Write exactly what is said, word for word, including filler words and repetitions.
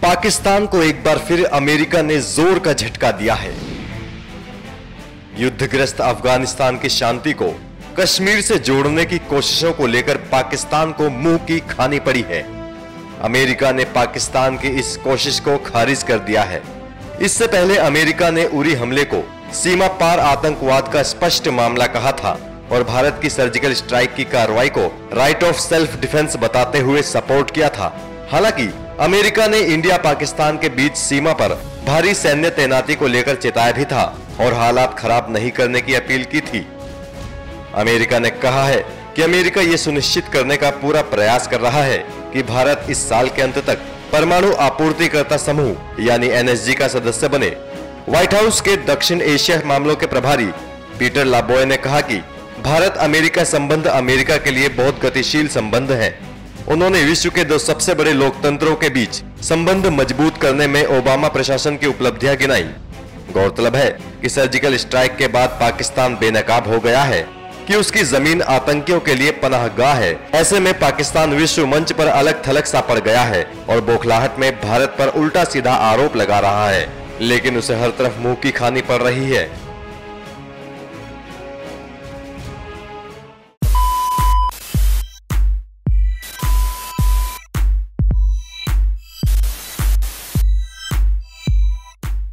पाकिस्तान को एक बार फिर अमेरिका ने जोर का झटका दिया है। युद्धग्रस्त अफगानिस्तान की शांति को कश्मीर से जोड़ने की कोशिशों को लेकर पाकिस्तान को मुंह की खानी पड़ी है। अमेरिका ने पाकिस्तान की इस कोशिश को खारिज कर दिया है। इससे पहले अमेरिका ने उरी हमले को सीमा पार आतंकवाद का स्पष्ट मामला कहा था और भारत की सर्जिकल स्ट्राइक की कार्रवाई को राइट ऑफ सेल्फ डिफेंस बताते हुए सपोर्ट किया था। हालांकि अमेरिका ने इंडिया पाकिस्तान के बीच सीमा पर भारी सैन्य तैनाती को लेकर चेताया भी था और हालात खराब नहीं करने की अपील की थी। अमेरिका ने कहा है कि अमेरिका ये सुनिश्चित करने का पूरा प्रयास कर रहा है कि भारत इस साल के अंत तक परमाणु आपूर्तिकर्ता समूह यानी एन एस जी का सदस्य बने। व्हाइट हाउस के दक्षिण एशिया मामलों के प्रभारी पीटर लाबॉय ने कहा कि भारत अमेरिका संबंध अमेरिका के लिए बहुत गतिशील संबंध है। उन्होंने विश्व के दो सबसे बड़े लोकतंत्रों के बीच संबंध मजबूत करने में ओबामा प्रशासन की उपलब्धियां गिनाई। गौरतलब है कि सर्जिकल स्ट्राइक के बाद पाकिस्तान बेनकाब हो गया है कि उसकी जमीन आतंकियों के लिए पनाहगाह है। ऐसे में पाकिस्तान विश्व मंच पर अलग थलग सा पड़ गया है और बौखलाहट में भारत पर उल्टा सीधा आरोप लगा रहा है, लेकिन उसे हर तरफ मुंह की खानी पड़ रही है।